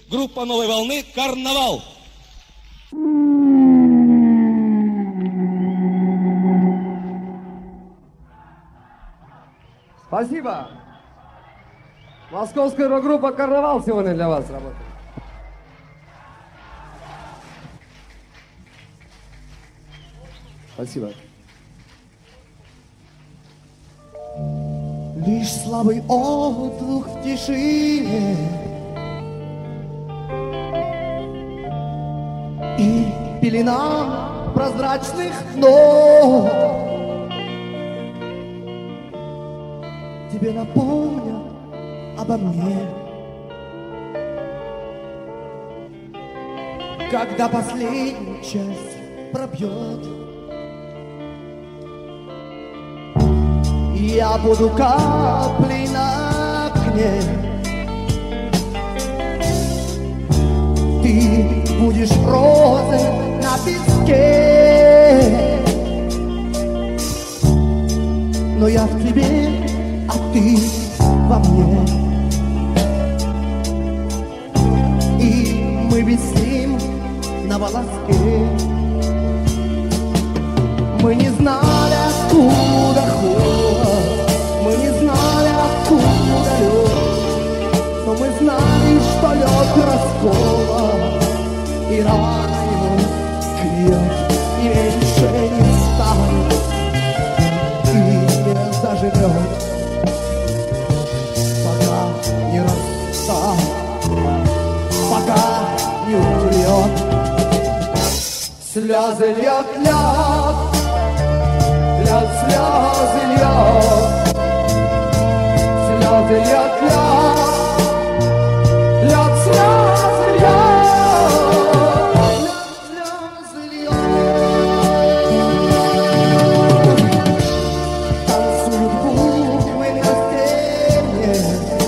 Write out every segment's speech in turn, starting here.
группа «Новой волны» «Карнавал». Спасибо. Московская рок-группа «Карнавал» сегодня для вас работает. Спасибо. Лишь слабый отдых в тишине и пелена прозрачных ног тебе напомнят обо мне, когда последняя часть пробьет. Я буду каплей на окне, ты будешь розой на песке, но я в тебе, а ты во мне, и мы висим на волоске. Мы не знали, откуда холод, мы не знали, откуда лед, но мы знали, что лед расколот, и рано его клеет, и меньше не станет, и не заживет, пока не растает, пока не умрет. Слезы льет, лед, лед, слезы льет, слезы льет, лед, лед, слезы льет, слезы льет. Танцуют буквы на стене,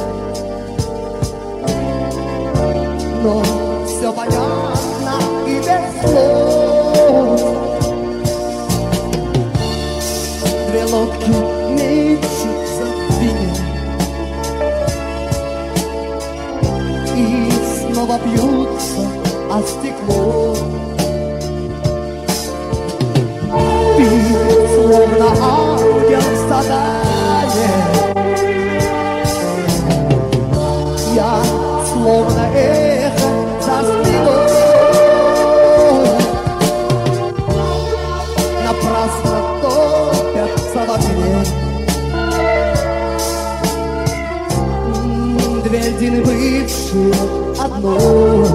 но все понятно и без слов. Две лодки мечутся в вине и снова бьются о стекло. Ты словно ангел в садане, я словно эхо за спиной. Напрасно топятся в огне две льдины, бывшие одной.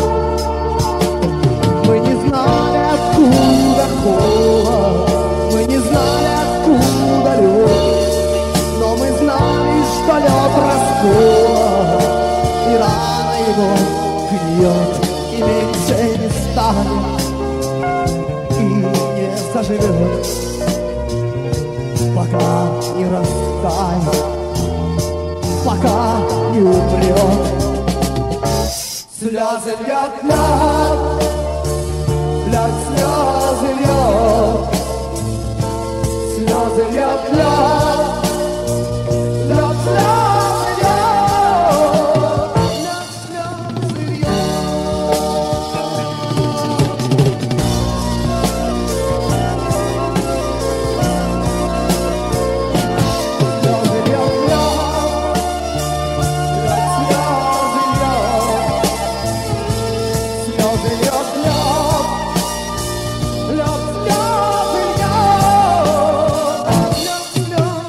Мы не знали, откуда холод, мы не знали, откуда лед, но мы знали, что лед расколот, и рано его гниет, и меньше не станет, и не заживет, пока не растает, пока не умрет. Слезы льет, лед, лед, слезы льет, слезы льет, лед, лед, слезы льет, лед, слезы льет. Слезы льет,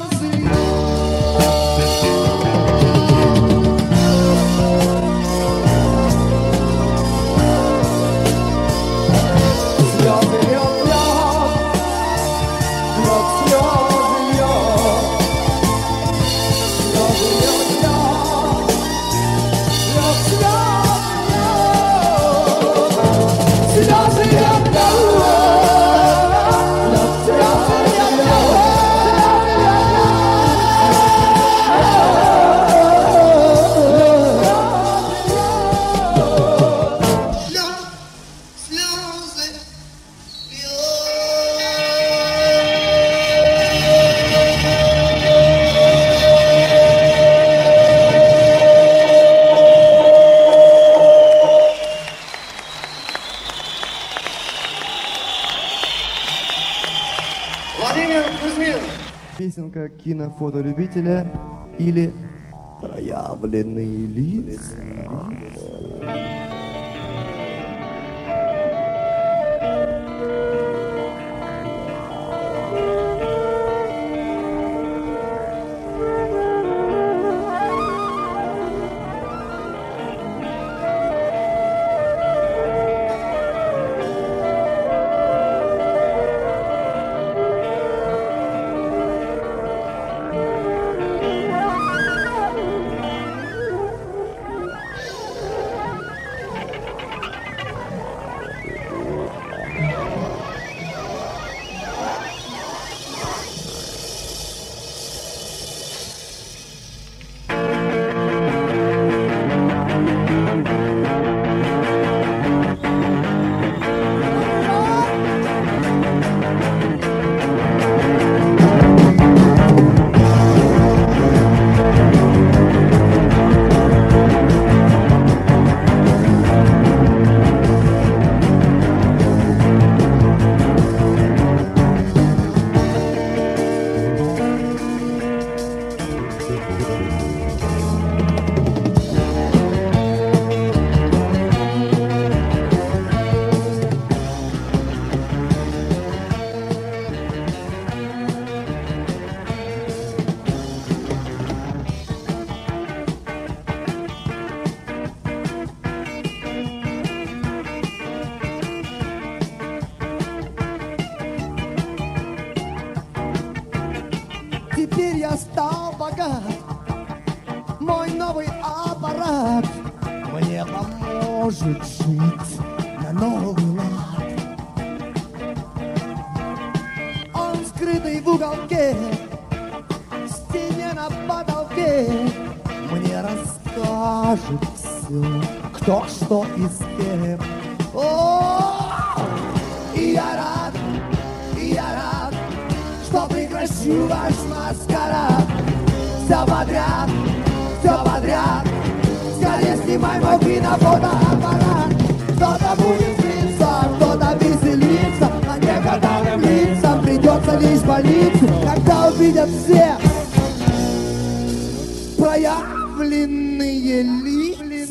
песенка кинофотолюбителя или проявленные лица. Теперь я стал богат, мой новый аппарат мне поможет жить на новый лад. Он скрытый в уголке, в стене на потолке, мне расскажет все, кто, что и с кем. О, и я рад, что прекращу ваш маскарад. Все подряд, скорее снимай мой кинофотоаппарат. Кто-то будет злиться, кто-то веселиться, а некоторым лицам придется лишь болиться, когда увидят все проявленные лица.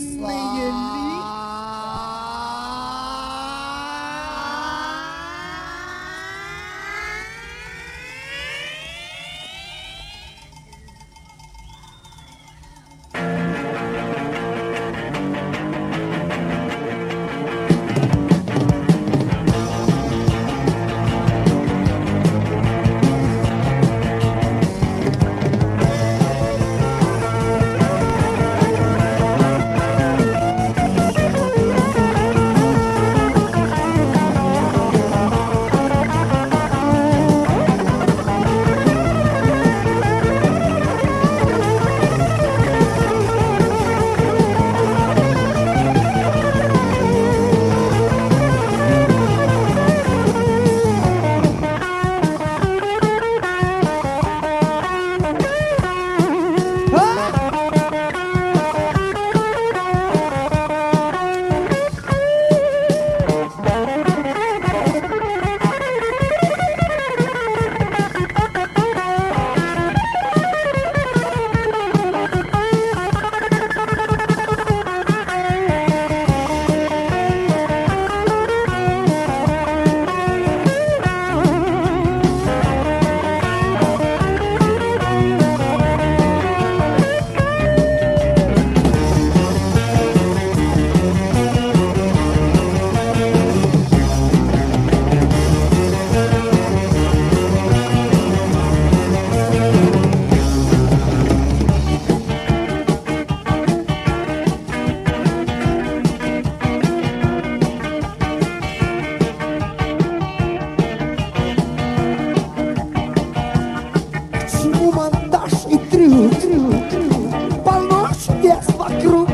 Полно чудес вокруг.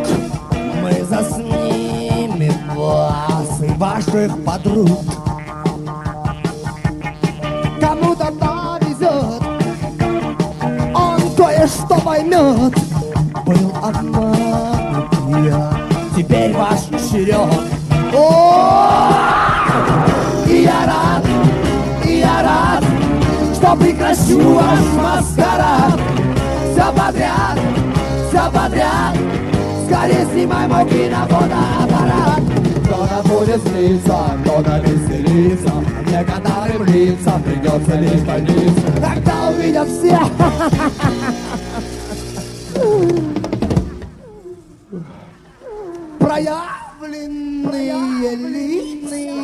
Мы заснимем вас и ваших подруг. Кому-то повезет, он кое-что поймет. Был обманут я, теперь ваш черед. О, и я рад, что прекращу ваш маскарад. Все подряд, скорее снимай мой кинофотоаппарат. Кто-то будет злиться, кто-то веселиться, некоторым лицам придется лишь больница. Когда увидят все проявленные лица.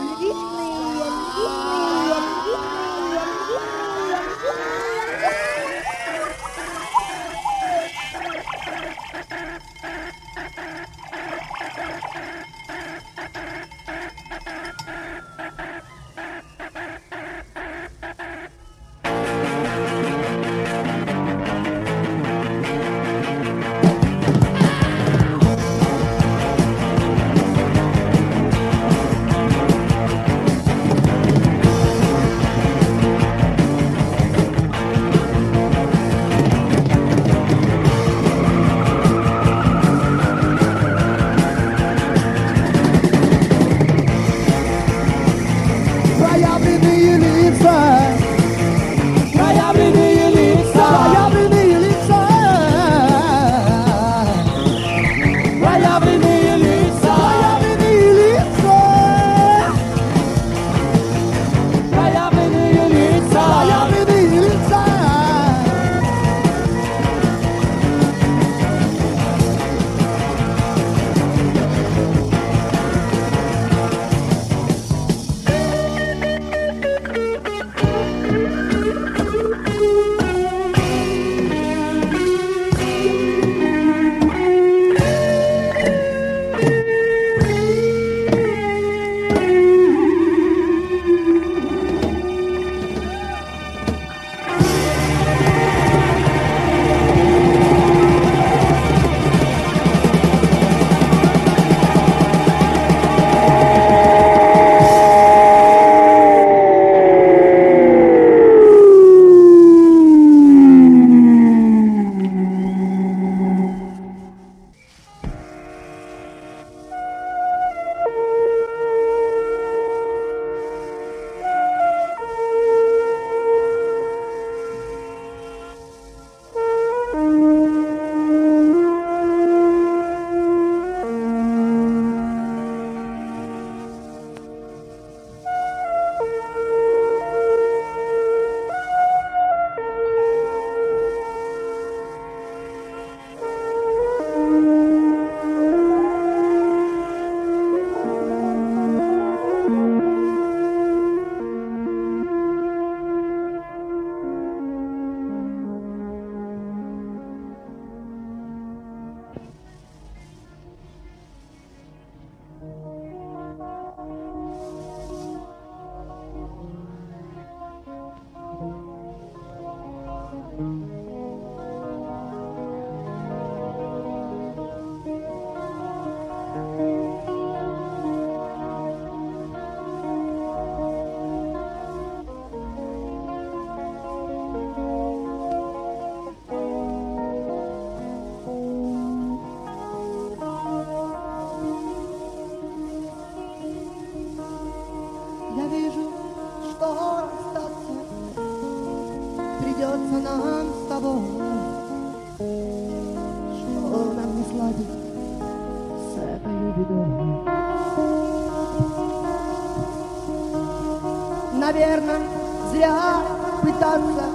Наверное, зря пытаться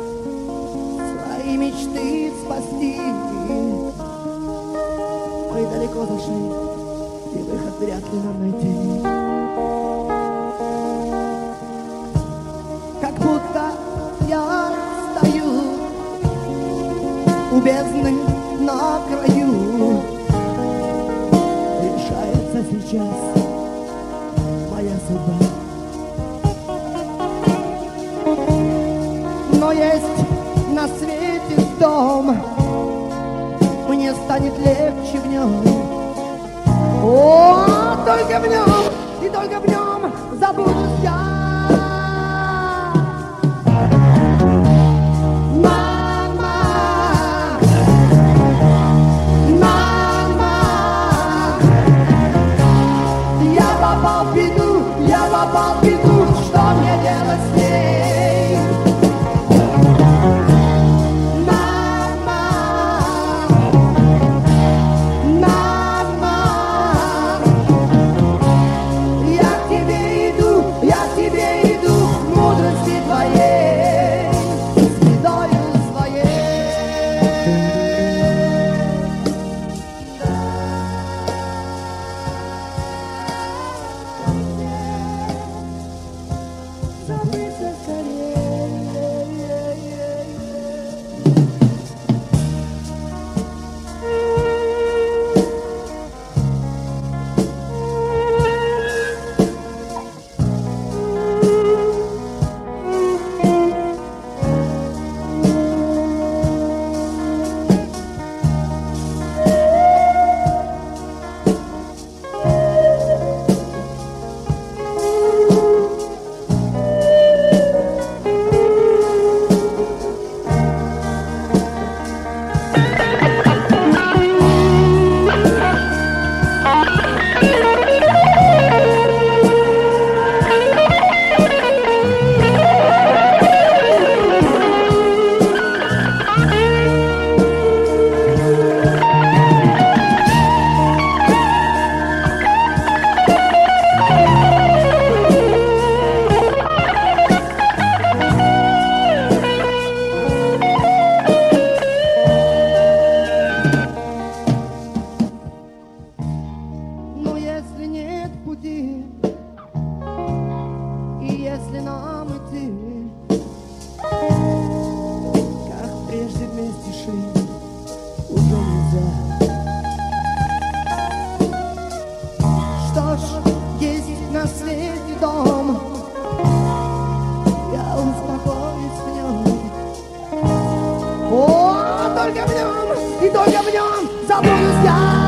свои мечты спасти. Мы далеко зашли, и выход вряд ли нам найти. Как будто я стою у бездны на краю. Решается сейчас моя судьба. Но есть на свете дом, мне станет легче в нем. О, только в нем, и только в нем забудусь я. Мама, мама, я попал в беду, что мне делать с ней? в пути. И если нам идти, как прежде вместе шли, уже нельзя. Что ж, есть на свете дом, я успокоюсь в нем. О, только в нем, и только в нем забудусь я.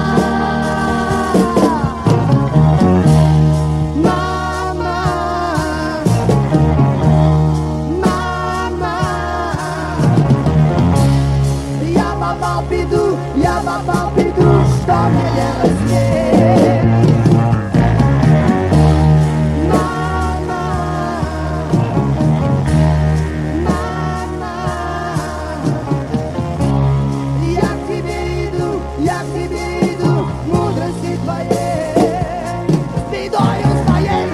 Я попал в беду, что мне делать с ней? Мама, мама, я к тебе иду, мудрости твоей, с бедою своей.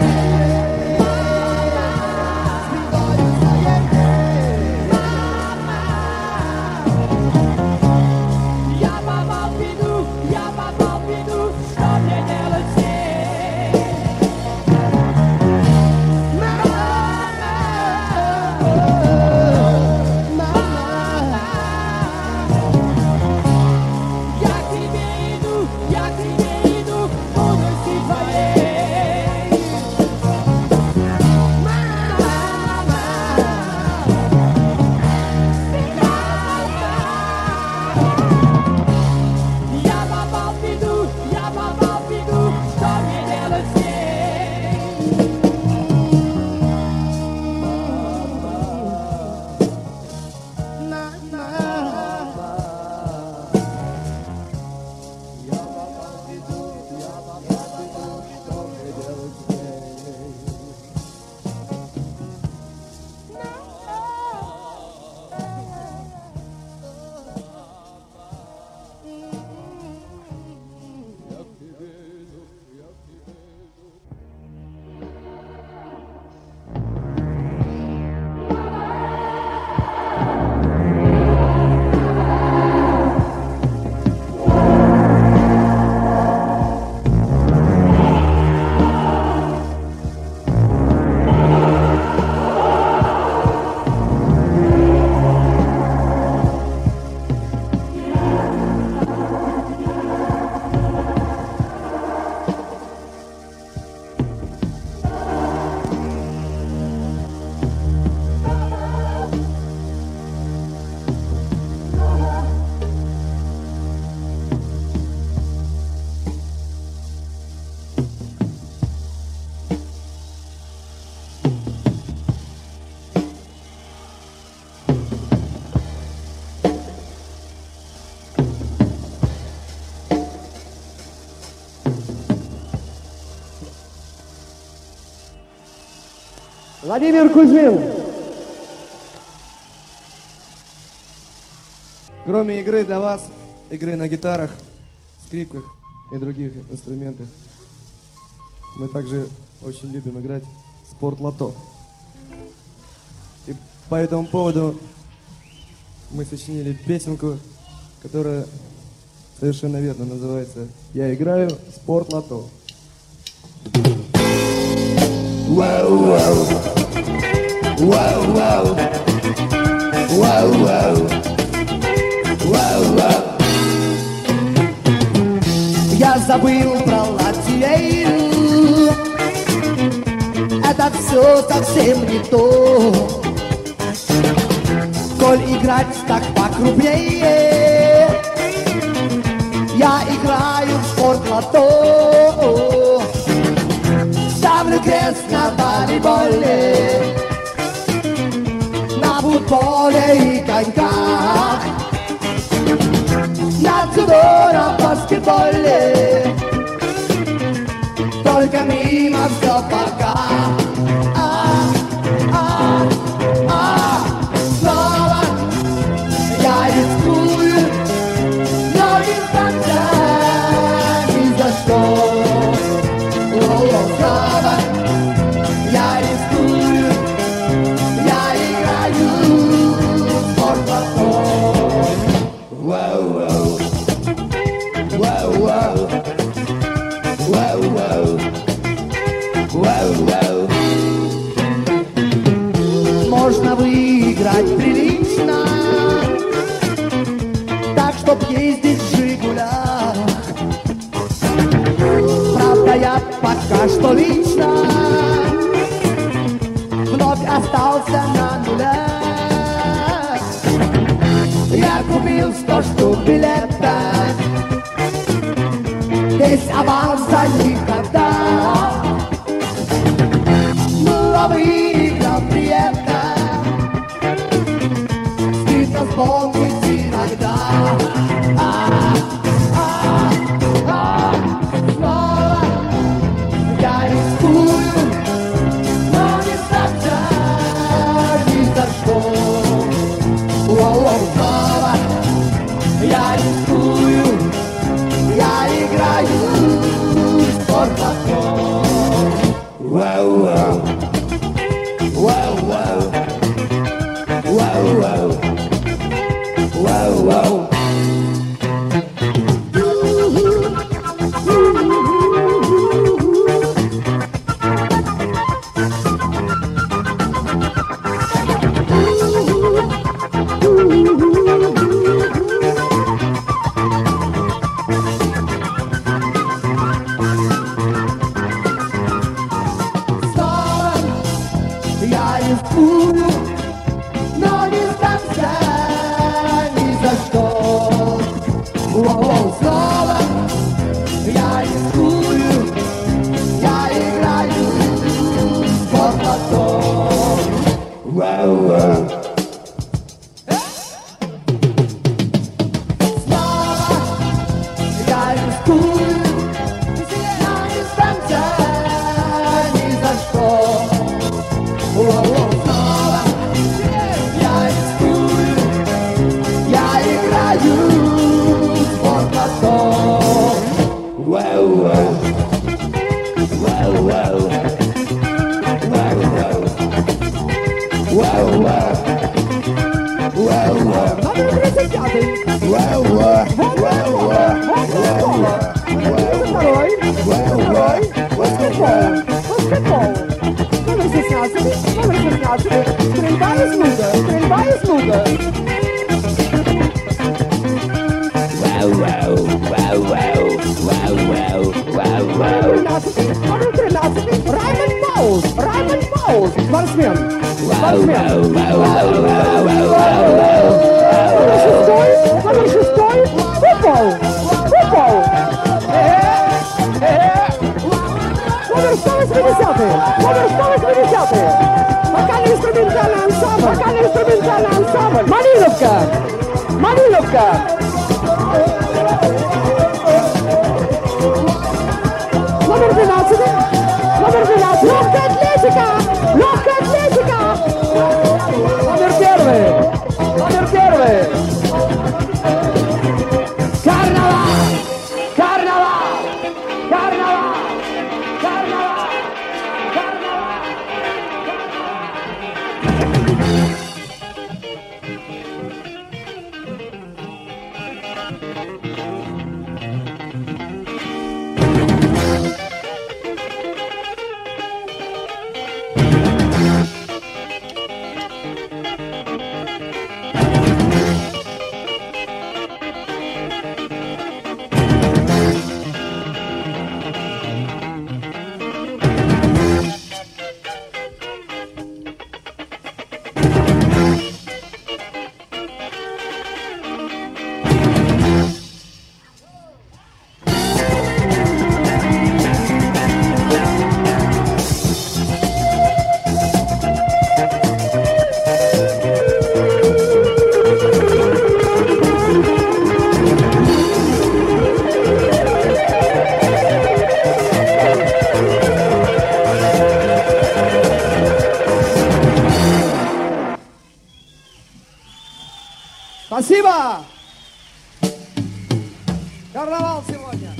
Владимир Кузьмин. Кроме игры для вас, игры на гитарах, скрипках и других инструментах, мы также очень любим играть в спорт-лото. И по этому поводу мы сочинили песенку, которая совершенно верно называется «Я играю в спорт-лото». Я забыл про латвею, это все совсем не то. Коль играть так покрупнее, я играю в спорт-лото. Ставлю крест на волейболе, на футболе и коньках, на дзюдо, на баскетболе. Только мимо все пока. Снова я рискую, но никогда ни за что. Снова я рискую, я играю в спорт-лото. Вау-вау, вау-вау, вау-вау. Можно выиграть прилично, так, чтоб ездить в «Жигулях». Правда, я пока что лично вновь остался на нулях. Я купил 100 штук билетов, весь аванс за них отдал. Ну, а выиграл при этом скрыто вспомнить иногда. Снова я рискую, но не стать ни за что. Снова я рискую, я играю в спорт-лото. Вау-вау, вау-вау, вау-вау, вау-вау. Спасибо! Карнавал сегодня.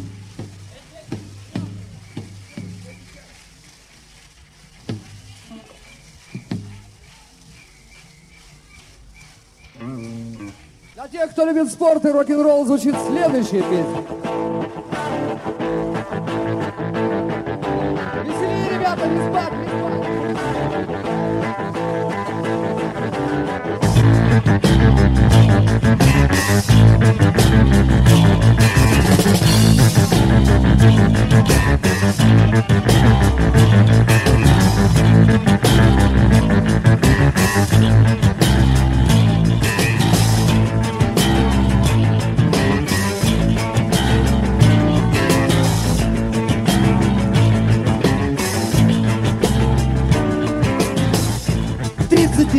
Для тех, кто любит спорт и рок-н-ролл, звучит следующая песня. Веселее!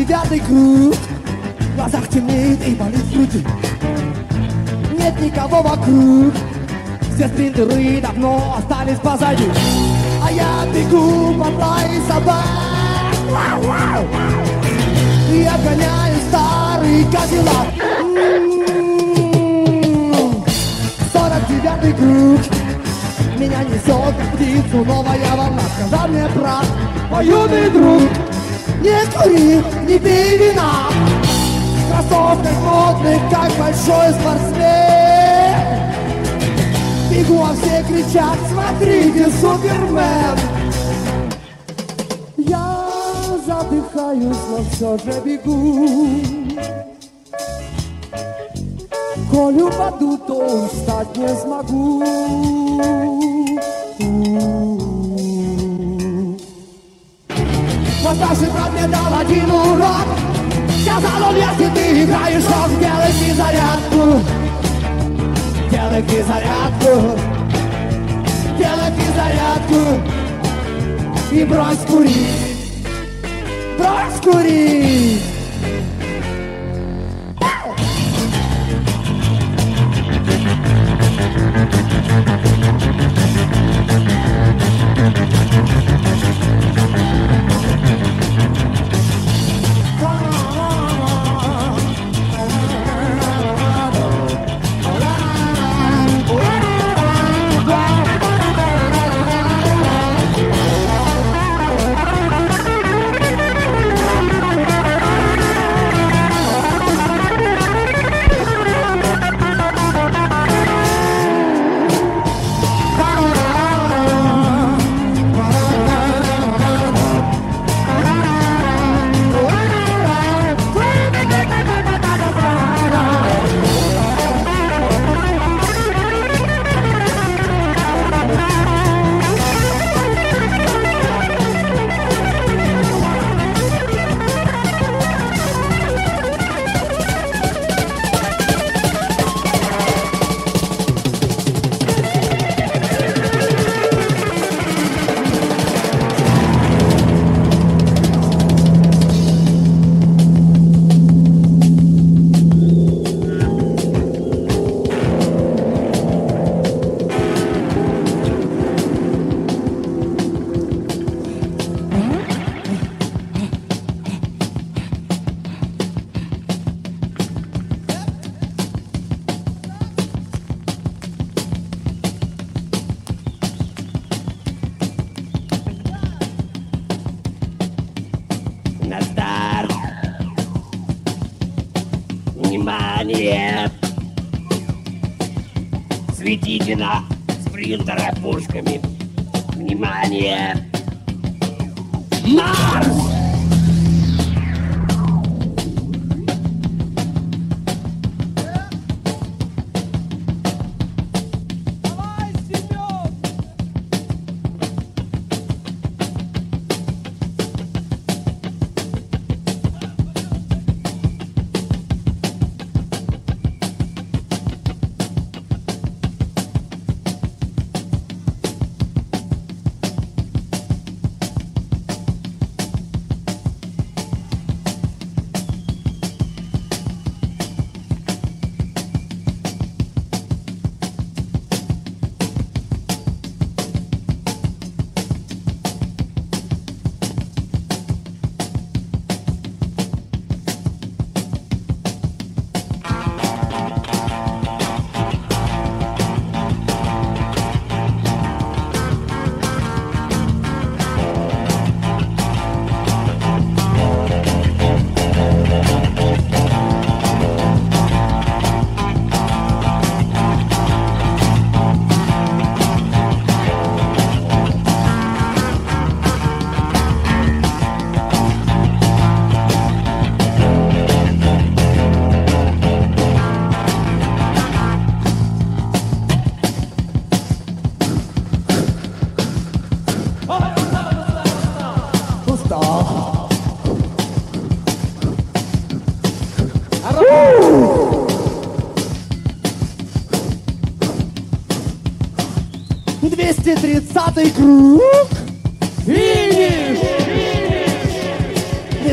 9-й круг. В глазах темнеет и болит в груди. Нет никого вокруг. Все спринтеры давно остались позади. А я бегу по плане собак. Я гоняю старый кадиллак. 49-й круг. Меня несет как птицу новая волна. Сказал мне брат, мой юный друг, не кури, не пей вина. В кроссовках модных, как большой спортсмен. Бегу, а все кричат, смотрите, Супермен. Я задыхаюсь, но все же бегу. Коль упаду, то встать не смогу. Вот старший брат мне дал один урок. Сказал он, если ты играешь рок, делай физзарядку. Делай физзарядку. Делай физзарядку. И брось курить. Брось курить. Внимание! Светите на спринтера пушками. Внимание! Марш!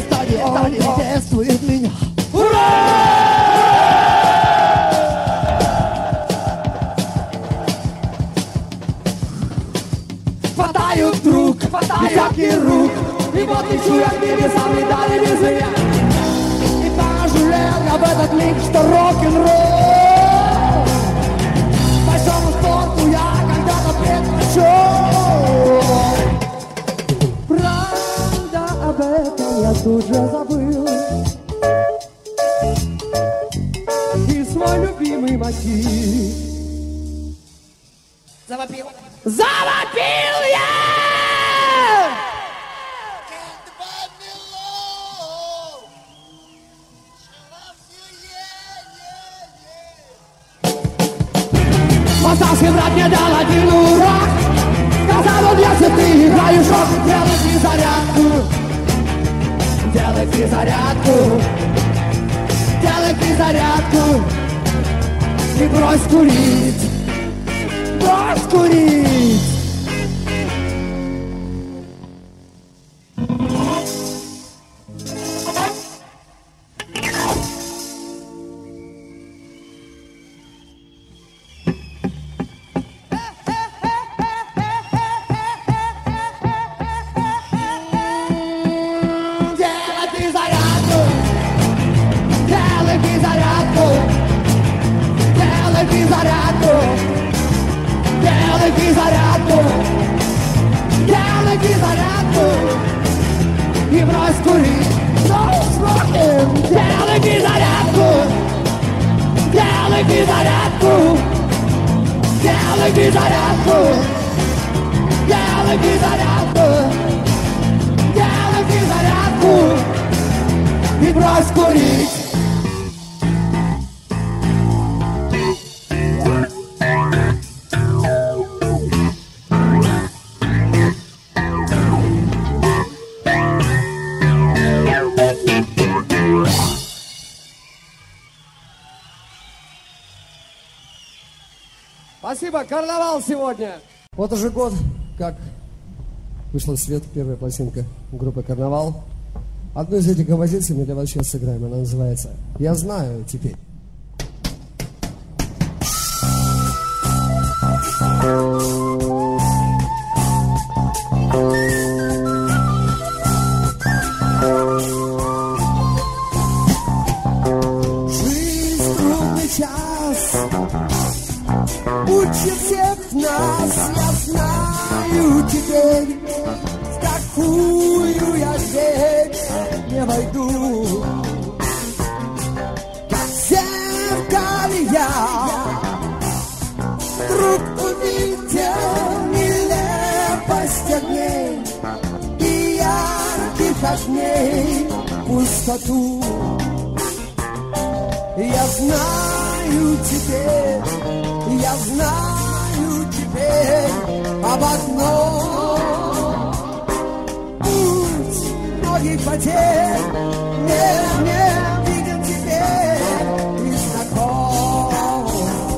стадион приветствует меня. Хватают друг, десятки рук, и вот лечу я к небесам, не дали без меня. И пожалел я в этот миг, что рок-н-ролл большому спорту я когда-то предпочел. Правда, об этом я тут же забыл. И свой любимый мотив Завопил. завопил я! Московский брат мне дал один урок. Сказал он, если ты играешь рок, делай физзарядку. Делай физзарядку. Делай физзарядку. И брось курить. Брось курить. И брось курить. No smoking. Делай физзарядку. Делай физзарядку. Делай физзарядку. Делай физзарядку. Делай физзарядку. И брось курить. Спасибо, карнавал сегодня. Вот уже год, как вышла в свет первая пластинка группы «Карнавал». Одну из этих композиций мы для вас сейчас сыграем. Она называется «Я знаю теперь». Жизнь трудный час учит всех нас. Я знаю теперь, в какую я дверь не войду. Как в зеркале я вдруг увидел нелепость огней и ярких огней пустоту. Я знаю теперь, я знаю теперь об одном. Путь многих потерь мне виден теперь и знаком.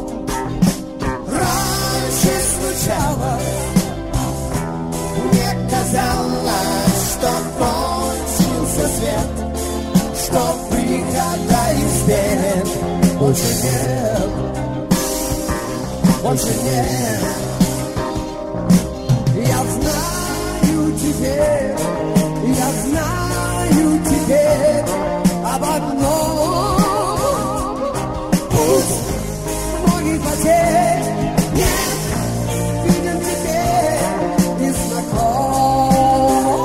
Раньше случалось, мне казалось, что кончился свет, что выхода из бед больше нет. Больше нет. Я знаю теперь, я знаю теперь об одном. Путь многих потерь нет, виден теперь и знаком.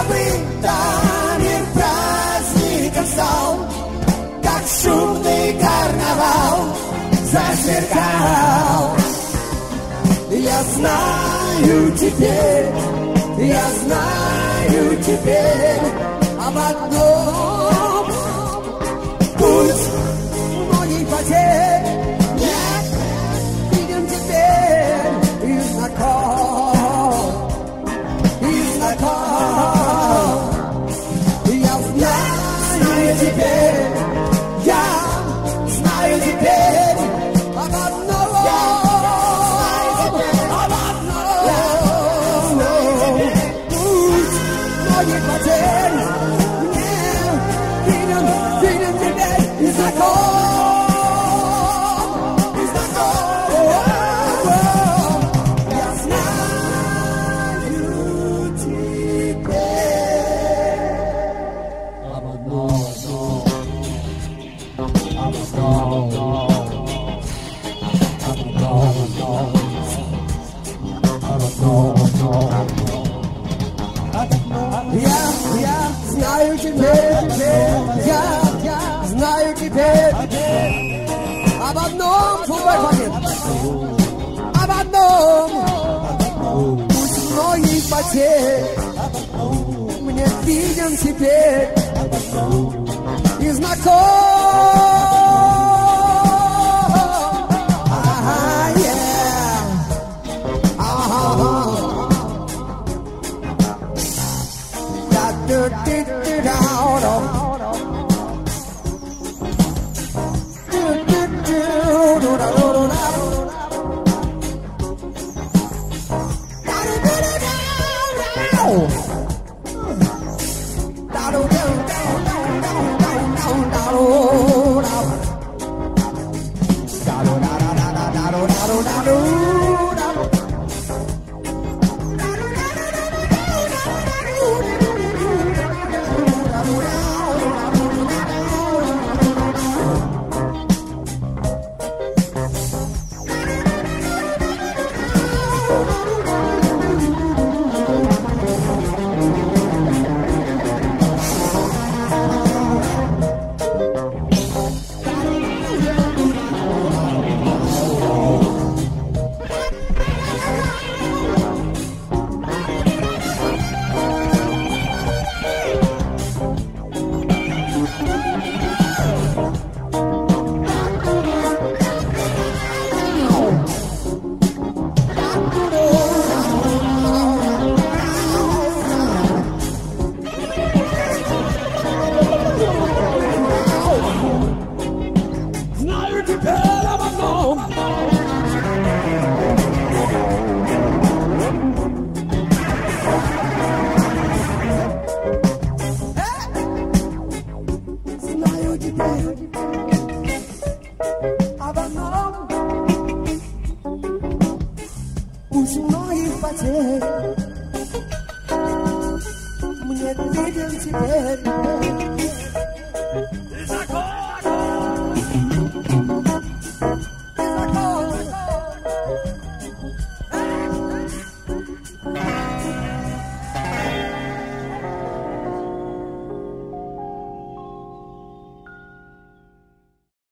забыто, мир праздником стал, как шумный карнавал засверкал. Я знаю теперь об одном: путь многих потерь нет, видим теперь и знаком. Я знаю теперь об одном: путь многих потерь нет, видим теперь и знаком. Я знаю теперь об одном, об одном: путь многих потерь мне виден теперь и знаком. Мне виден теперь